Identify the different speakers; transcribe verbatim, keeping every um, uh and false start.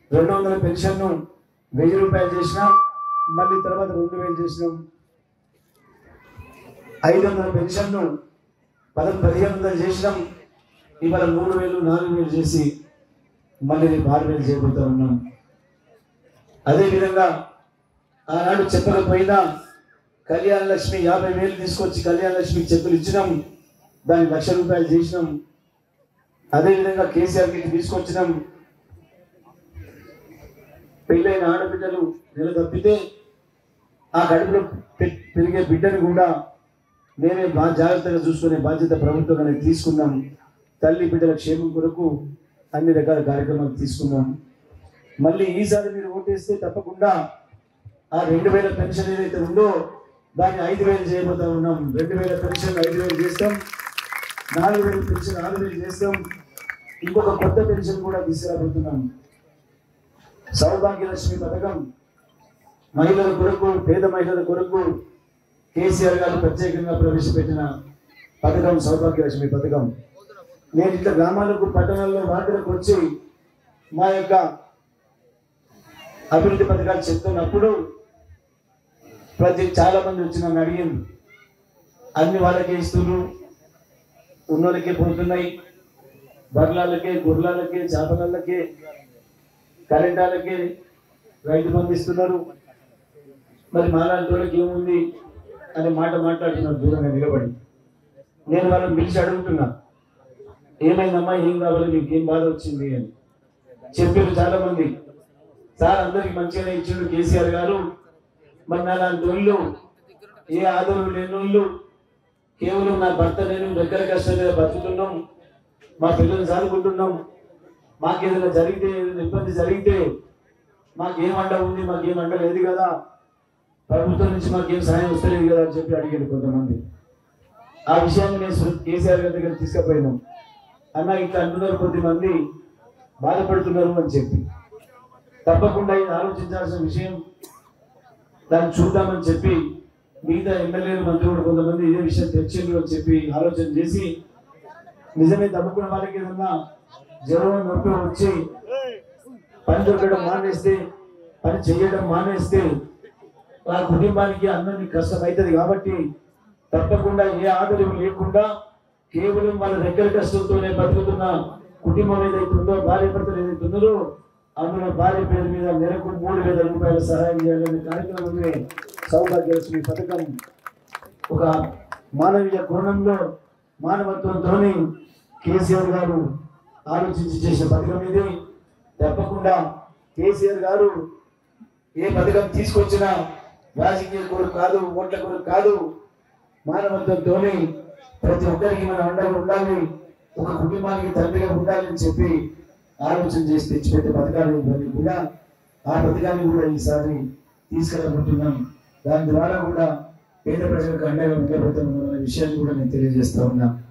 Speaker 1: రెండు వందల పెన్షన్ను వెయ్యి రూపాయలు చేసినాం, మళ్ళీ తర్వాత రెండు వేలు చేసినాం. ఐదు వందల పెన్షన్ను పద పదిహేను వందలు చేసినాం, ఇవాళ మూడు వేలు నాలుగు వేలు చేసి మళ్ళీ రేపు ఆరు వేలు చేయబోతా ఉన్నాం. అదేవిధంగా ఆనాడు చెప్పకపోయినా కళ్యాణ లక్ష్మి యాభై వేలు తీసుకొచ్చి కళ్యాణ లక్ష్మి చెక్కులు ఇచ్చినాం, దాన్ని లక్ష రూపాయలు చేసినాం. అదేవిధంగా కేసీఆర్ కి తీసుకొచ్చినాం. పెళ్ళైన ఆడబిడ్డలు నెల తప్పితే ఆ కడుపులో పెరిగే బిడ్డని కూడా నేనే బా జాగ్రత్తగా చూసుకునే బాధ్యత ప్రభుత్వం అనేది తీసుకున్నాం. తల్లి బిడ్డల క్షేమం కొరకు అన్ని రకాల కార్యక్రమాలు తీసుకున్నాం. మళ్ళీ ఈసారి మీరు ఓటేస్తే తప్పకుండా ఆ రెండు వేల పెన్షన్ ఏదైతే ఉందో దాన్ని ఐదు వేలు చేయబోతా ఉన్నాం. రెండు వేల పెన్షన్ ఐదు వేలు చేస్తాం, నాలుగు వేల పెన్షన్ ఆరు వేలు చేస్తాం. ఇంకొక కొత్త పెన్షన్ కూడా తీసుకురాబోతున్నాం. సౌభాగ్యలక్ష్మి పథకం మహిళల కొరకు, పేద మహిళల కొరకు కేసీఆర్ గారు ప్రత్యేకంగా ప్రవేశపెట్టిన పథకం సౌభాగ్యలక్ష్మి పథకం. నేను ఇట్లా గ్రామాలకు, పట్టణాల్లో, వార్డులకు వచ్చి మా యొక్క అభివృద్ధి పథకాలు చెప్తున్నప్పుడు ప్రతి చాలా మంది వచ్చి నన్ను అడిగింది, అన్ని వాళ్ళకే ఇస్తున్నారు, ఉన్నోళ్ళకే పోతున్నాయి, బర్లాలకే, గుర్రాలకే, చేపలకే, కరెంటాలకే రైతు పంపిస్తున్నారు, మరి మాలాంటి వాళ్ళకి ఏముంది అనే మాట మాట్లాడుతున్నారు దూరంగా నిలబడి. నేను వాళ్ళని పిలిచి అడుగుతున్నా, ఏమైందమ్మా, ఏం కావాలి, మీకు ఏం బాధ వచ్చింది అని చెప్పారు చాలా మంది. సార్ అందరికి మంచిగానే ఇచ్చిండు కేసీఆర్ గారు, మరి నా లాంటి వాళ్ళు, ఏ ఆదరణ లేని వాళ్ళు, కేవలం నా భర్త నేను దగ్గర కష్టం మీద బతుకుతున్నాం, మా పిల్లలు చదువుకుంటున్నాం, మాకేదైనా జరిగితే, ఏదైనా ఇబ్బంది జరిగితే మాకేం అండ ఉంది, మాకేం అండ లేదు కదా, ప్రభుత్వం నుంచి మాకేం సహాయం వస్తలేదు కదా అని చెప్పి అడిగారు కొంతమంది. ఆ విషయాన్ని నేను కేసీఆర్ గారి దగ్గర తీసుకుపోయినాం. అన్న ఇట్లా అంటున్నారు కొద్దిమంది, బాధపడుతున్నారు అని చెప్పి. తప్పకుండా ఇది ఆలోచించాల్సిన విషయం, దాన్ని చూద్దామని చెప్పి మిగతా ఎమ్మెల్యేలు, మంత్రులు కొంతమంది ఇదే విషయం తెచ్చిండ్రు అని చెప్పి ఆలోచన చేసి, నిజమే తప్పుకున్న వాళ్ళకి ఏదన్నా జ్వరం నొప్పి వచ్చి పని దొరకడం మానేస్తే, పని చేయడం మానేస్తే ఆ కుటుంబానికి అన్నది కష్టం అవుతుంది. కాబట్టి తప్పకుండా ఏ ఆదరణ లేకుండా కేవలం వాళ్ళ దగ్గర కష్టంతోనే బతుకుతున్న కుటుంబం ఏదైతే ఉందో, భార్య భర్తలు ఏదైతే ఉన్నారో, అందులో భార్య పేరు మీద నెలకు మూడు వేల రూపాయల సహాయం చేయాలనే కార్యక్రమమే సౌభాగ్యలక్ష్మి పథకం. ఒక మానవీయ కోణంలో, మానవత్వంతో కేసీఆర్ గారు ఆలోచించి చేసిన పథకం ఇది. తప్పకుండా కేసీఆర్ గారు ఏ పథకం తీసుకొచ్చినా రాజకీయ కొరకు కాదు, ఓట్ల కొరకు కాదు, మానవత్వంతో ప్రతి ఒక్కరికి మనం అండగా ఉండాలి, ఒక కుటుంబానికి తండ్రిగా ఉండాలని చెప్పి ఆలోచన చేసి తెచ్చిపెట్టే పథకాలు ఇవన్నీ కూడా. ఆ పథకాన్ని కూడా ఈసారి తీసుకెళ్ళబోతున్నాం. దాని ద్వారా కూడా పేద ప్రజలకు అండగా ఉండబోతున్నాం అనే విషయాన్ని కూడా నేను తెలియజేస్తా ఉన్నా.